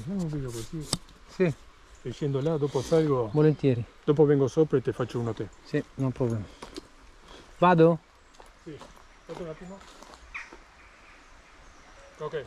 facciamo un video così. Sì. E scendo là, dopo salgo. Volentieri. Dopo vengo sopra e ti faccio uno a te. Sì, non problema. Vado? Sì. Aspetta un attimo. Ok.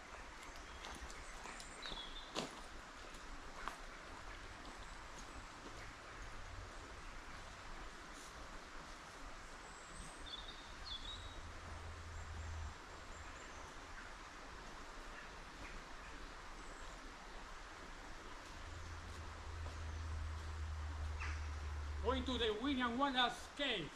Going to the William Wallace Cave.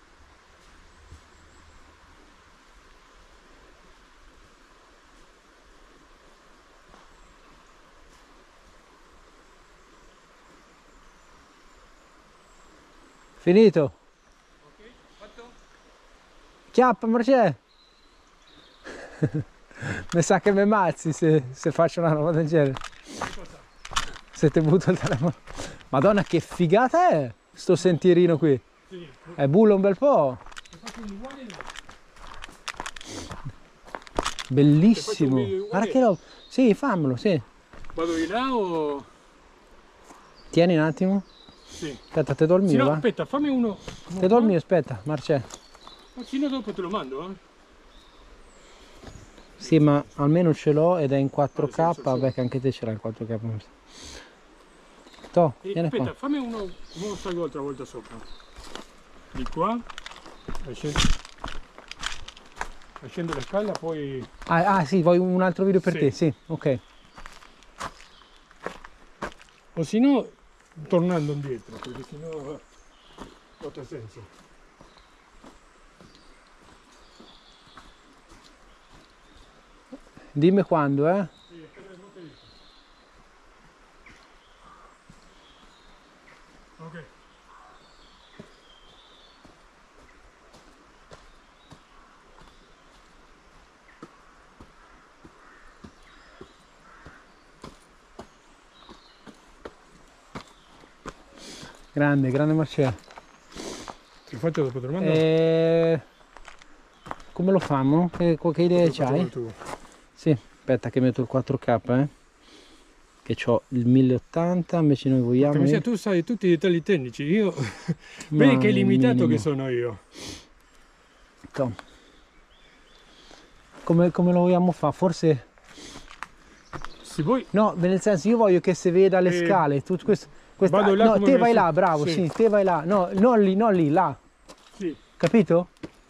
Finito? Ok, fatto? Chiappa, Marcè! Mi sa che mi mazzi se faccio una roba del genere. Se ti butto il telefono. Madonna, che figata è sto sentierino qui. Sì. È bullo un bel po'. Faccio un uguale là. Bellissimo. Uguale. Guarda che roba. Sì, fammelo, sì. Vado di là o... Tieni un attimo. Sì. Aspetta, te do il Sì, mio, no, va? aspetta, fammi uno. Te do il mio, aspetta, Marcè. Ma fino dopo te lo mando, Sì, ma almeno ce l'ho ed è in 4K, sì. vabbè che anche te ce l'hai in 4K. Toh, vieni aspetta, qua. fammi uno salgo l'altra volta sopra. Di qua. Scendo la scala, poi... Ah, sì, vuoi un altro video per Sì. te? Sì, ok. O se no, tornando indietro, perché se no non ha senso. Dimmi quando, eh? Sì, aspetta, non te dico. Ok. Grande, grande Marcè. Ti faccio dopo te lo mando? Come lo fanno? Che idea Dopo c'hai? tu. Sì, aspetta che metto il 4K, che ho il 1080, invece noi vogliamo... Mica tu sai tutti i dettagli tecnici, io... Vedi che limitato che sono io. Toh. Come lo vogliamo fare? Forse... Se vuoi... No, nel senso io voglio che si veda le scale, tutto questo... Vado là, no, come te me vai lo là, bravo, sì. sì, te vai là. No, non lì, là. Sì. Capito?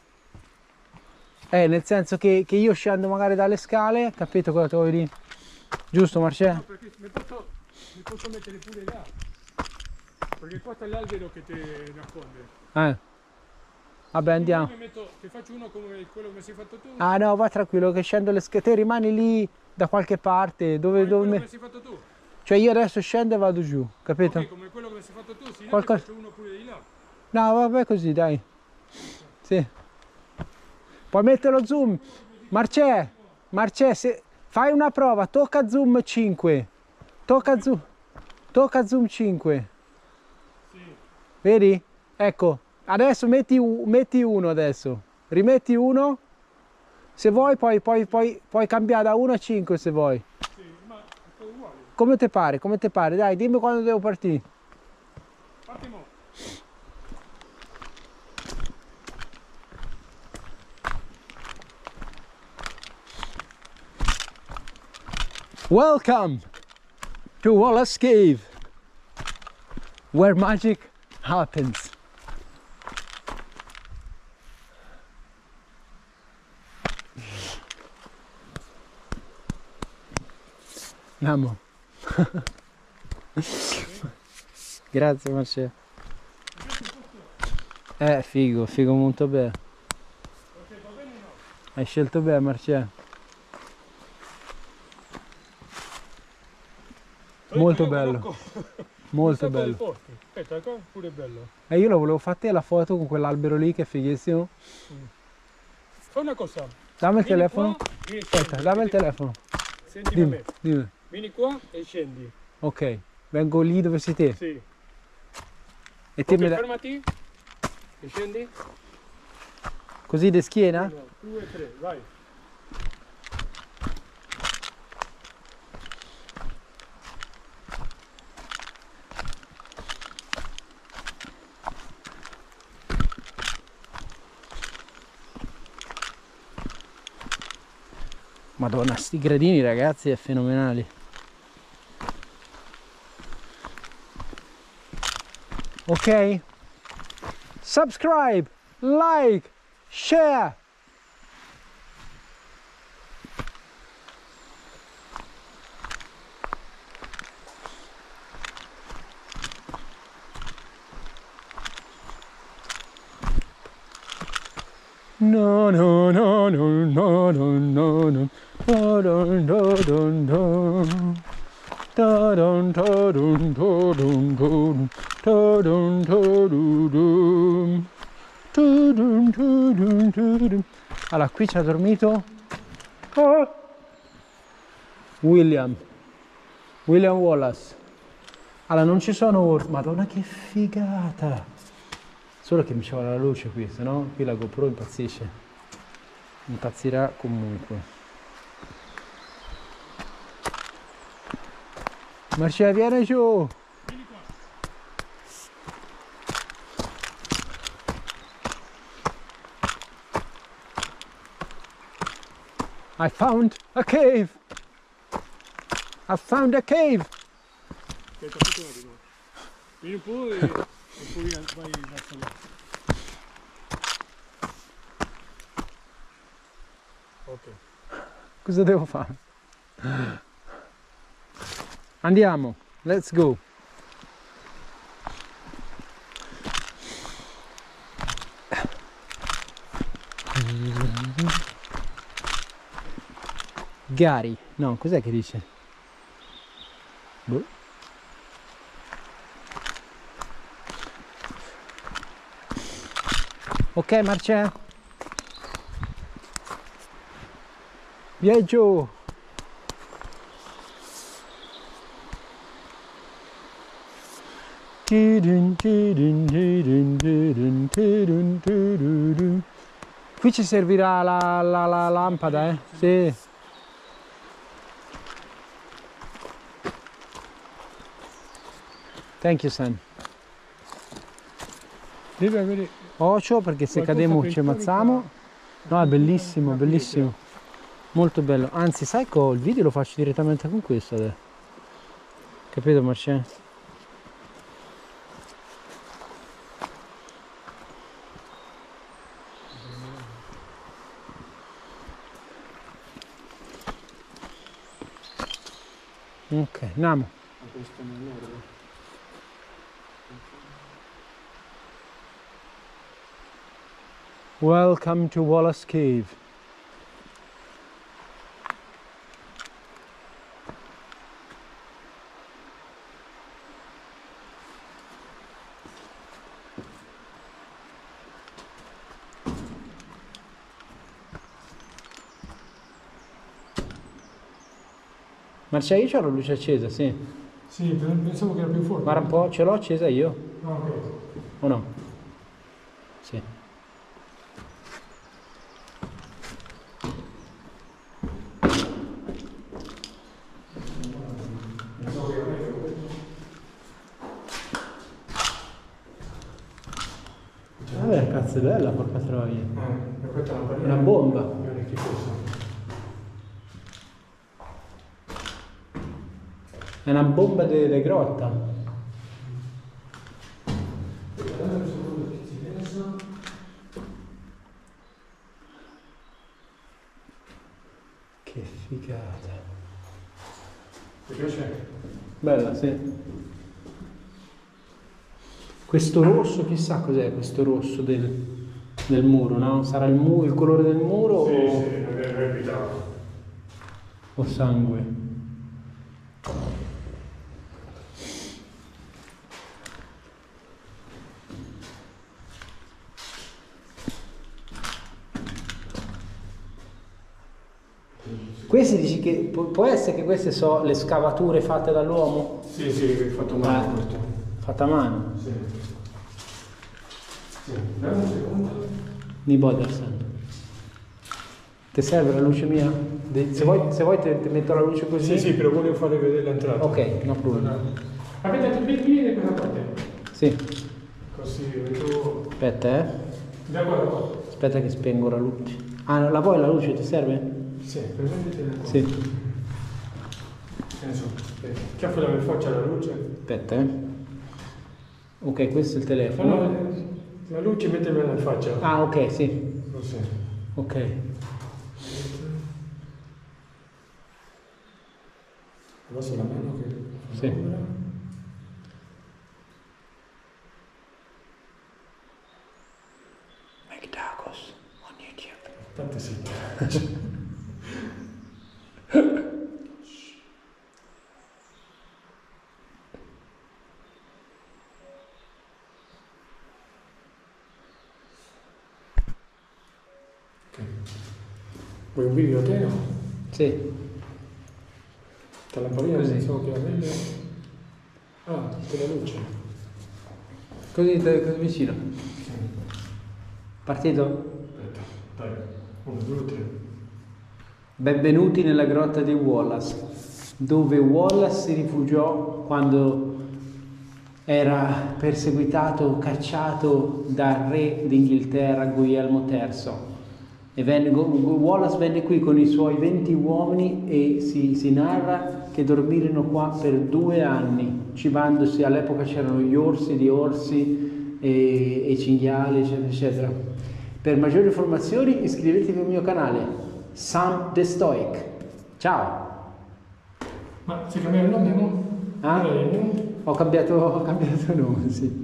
Nel senso che io scendo magari dalle scale, capito cosa ti voglio dire? Giusto, Marcè? No, perché mi posso mettere pure là. Perché qua sta l'albero che ti nasconde. Vabbè, andiamo. Ti faccio uno come quello che mi sei fatto tu. Ah no, va tranquillo che scendo le scale. Te rimani lì da qualche parte, dove quello me... che mi sei fatto tu. Cioè io adesso scendo e vado giù, capito? Ok, come quello che mi sei fatto tu, se no Qualcosa... ti faccio uno pure di là. No, vabbè così, dai. Sì. Puoi mettere lo zoom. Marcè, se... fai una prova, tocca zoom 5. Tocca zoom 5. Sì. Vedi? Ecco, adesso metti uno adesso. Rimetti uno. Se vuoi puoi cambiare da 1 a 5 se vuoi. Sì, ma è uguale. Come ti pare? Dai, dimmi quando devo partire. Attimo. Welcome to Wallace Cave, where magic happens. Andiamo. Grazie Marcè. Figo molto bene. Hai scelto bene Marcè. Molto bello. Molto bello. Aspetta, qua pure è bello. Io lo volevo fare la foto con quell'albero lì che è fighissimo. Fa una cosa. Dammi il Vieni telefono. qua, Aspetta, dammi il telefono. Sentimi a me. Dimmi. Vieni qua e scendi. Ok, vengo lì dove sei te. Sì. E te Ok, me la... fermati. E scendi. Così di schiena? 1, 2, 3, vai. Madonna, sti gradini ragazzi, è fenomenali. Ok? Subscribe, like, share. No no no no no no no no no no no no no. Ta-dun, ta-dun, ta-dun, ta-dun, ta-dun, ta-dun, ta-dun, ta-dun, ta-dun. Allora, qui ci ha dormito William Wallace. Allora, non ci sono orsi. Madonna, che figata! Solo che mi ci vuole la luce qui, sennò qui la GoPro impazzisce. Impazzirà comunque. Marcia, vieni giù! Vieni qua. I found a cave! I found a cave! Aspetta, aspetta un attimo. Vieni un po' e poi vai verso là. Ok. Cosa devo fare? Andiamo, let's go! Gary, no, cos'è che dice? Boh. Ok, Marcia? Viaggio! Qui ci servirà la lampada, eh? Sì. Thank you, son. Devi avere... Occhio perché se cademo ci ammazziamo. No, è bellissimo, bellissimo. Molto bello. Anzi, sai cosa? Il video lo faccio direttamente con questo adesso. Capito, Marcè? Ok, andiamo. Questo non è vero. Welcome to Wallace Cave. Marcia, io c'ho la luce accesa, sì. Sì, pensavo che era più forte. Guarda un po', ce l'ho accesa io? No, ok. O no? Sì. Vabbè, cazzo è bella, porca troia. Questa è Una bomba. Guarda che cosa. È una bomba di grotta. Che figata. Ti piace? Bella, sì. Questo rosso, chissà cos'è questo rosso del muro, no? Sarà il colore del muro Sì, o, sì, è evitato. o sangue? Questi dici che può essere che queste sono le scavature fatte dall'uomo? Sì, sì, hai fatto male questo. Fatta a mano? Sì. Sì. Dammi un secondo. Di Boderson. Ti serve la luce mia? Se vuoi te metto la luce così? Sì, sì, però voglio fare vedere l'entrata. Ok, no problem. Avete vieni da questa parte. Sì. Così vedo. Aspetta, Da qua, da qua. Aspetta che spengo la luce. Ah, la vuoi la luce? Ti serve? Sì, prendetela qua. Sì. Che ne so, chiappo la faccia alla luce. Aspetta, Ok, questo è il telefono. No, la luce metterla nella faccia. Ah, ok, sì. Così. Ok. Adesso la mano che fa Sì. l'ombra. McDagos on YouTube. State zitti. Ok. Vuoi un video a te? Sì. La lampadina Così. pensavo che era meglio. Ah, con la luce. Così vicino. Partito? Aspetta, dai. 1, 2, 3. Benvenuti nella grotta di Wallace, dove Wallace si rifugiò quando era perseguitato, cacciato dal re d'Inghilterra Guglielmo III. E Wallace venne qui con i suoi 20 uomini e si narra che dormirono qua per 2 anni, cibandosi. All'epoca c'erano gli orsi di orsi e cinghiali, eccetera, eccetera. Per maggiori informazioni iscrivetevi al mio canale, Sam the Stoic. Ciao! Ma si cambia il nome, no? Ah? Allora, il nome? Ho cambiato nome, sì.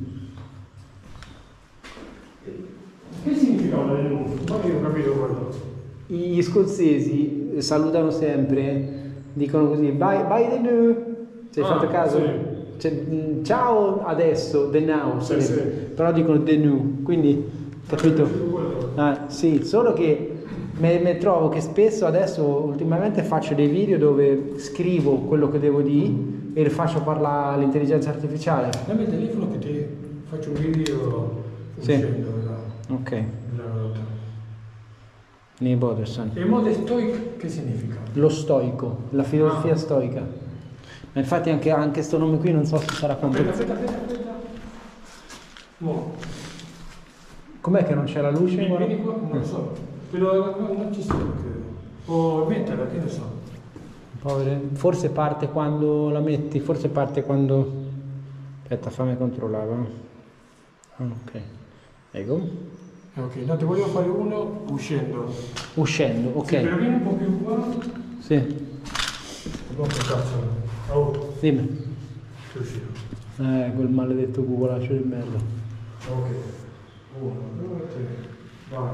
Che significa il nome? Ma io ho capito quello. Gli scozzesi salutano sempre, dicono così, bye the new. Ci hai fatto caso? Sì. Cioè, ciao adesso, the now, Sì, sì. però dicono the new, quindi, capito? Ah, sì, solo che mi trovo che spesso adesso, ultimamente faccio dei video dove scrivo quello che devo dire e le faccio parlare all'intelligenza artificiale. Dammi il telefono che ti faccio un video Sì. uscendo Ok, dalla grotta. Neil Boderson. E modo stoic che significa? Lo stoico, la filosofia stoica. Ma infatti anche sto nome qui non so se sarà Aspetta, completo. aspetta. Mo. Com'è che non c'è la luce? Vieni qua, non lo so. Però non ci sono, credo. O metterla, che ne so. Povere. Forse parte quando la metti, forse parte quando... Aspetta, fammi controllare. Ok. Ecco. Ok, no, ti volevo fare uno uscendo. Uscendo, ok. Sì, però vieni un po' più qua. Sì, Non che cazzo. Oh, dimmi. sei uscito. Quel maledetto cucolaccio di merda. Ok. 1, 2, 3. Vai.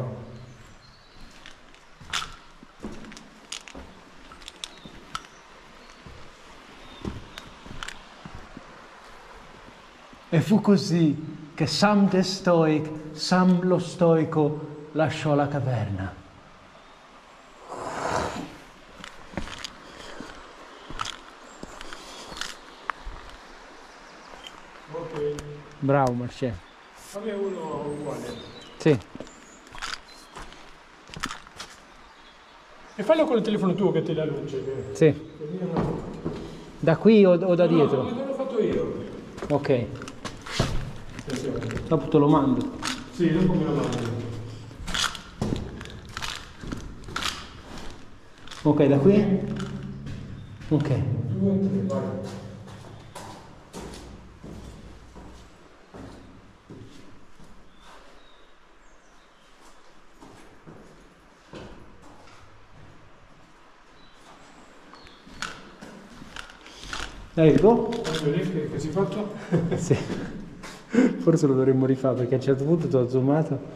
E fu così che Sam the Stoic, Sam lo stoico, lasciò la caverna. Ok. Bravo Marcello. Fammi uno uguale. Sì. E fallo con il telefono tuo che ti dà luce. Che Sì. mio no. Da qui o da No, dietro? no, l'ho fatto io. Ok. Attenzione. Dopo te lo mando. Sì, dopo me lo mando. Ok, da qui? Ok. 2, 3, vai. Ecco. Fammi vedere che si è fatto. Sì. Forse lo dovremmo rifare perché a un certo punto ti ho zoomato.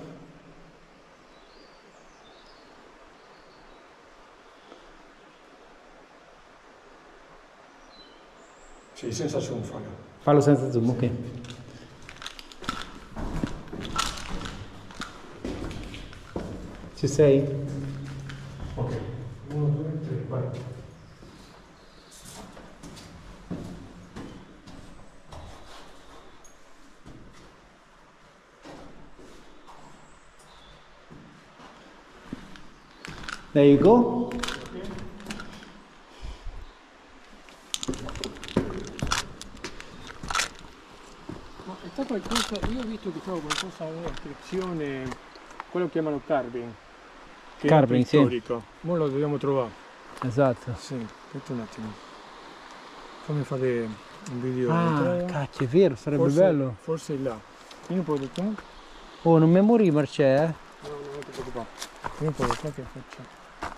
Sì, senza zoom fallo. Fallo senza zoom, ok. Ci sei? Ok. 1, 2, 3, vai. There you go. Ma è stato qualcosa, io ho visto che c'era qualcosa, una iscrizione, quello che chiamano carving. che Carping, è sì. storico. Ora lo dobbiamo trovare. Esatto. Sì, aspetta un attimo. Fammi fare un video. Ah, cacchio, è vero, sarebbe bello. Forse è là. Vieni un po' di qua. Oh, non mi morì, Marcè, eh? No, non ti preoccupare. Vieni un po' di qua che faccio.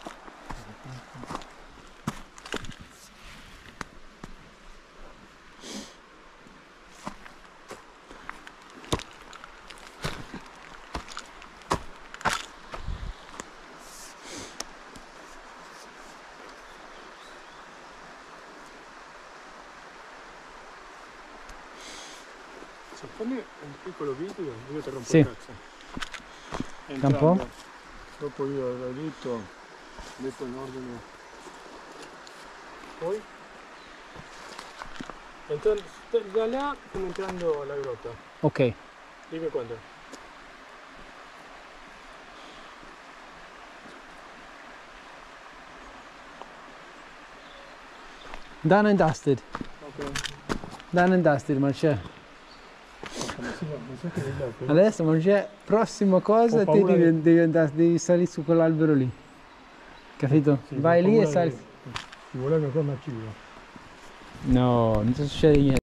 Fammi un piccolo video, io ti rompo Sì. il cazzo. Un po'? Dopo io l'ho detto in ordine. Poi? Entrando, da là stiamo entrando alla grotta. Ok. Dimmi quando. Done and dusted. Ok. Done and dusted, Marcè. Ma sai che è là, però. Adesso, Marcè, prossima cosa, Ho te paura devi salire su quell'albero lì. Capito? Sì, Vai ho lì e paura sali. che- Ci voleva ancora una cibo. No, non ti succede niente.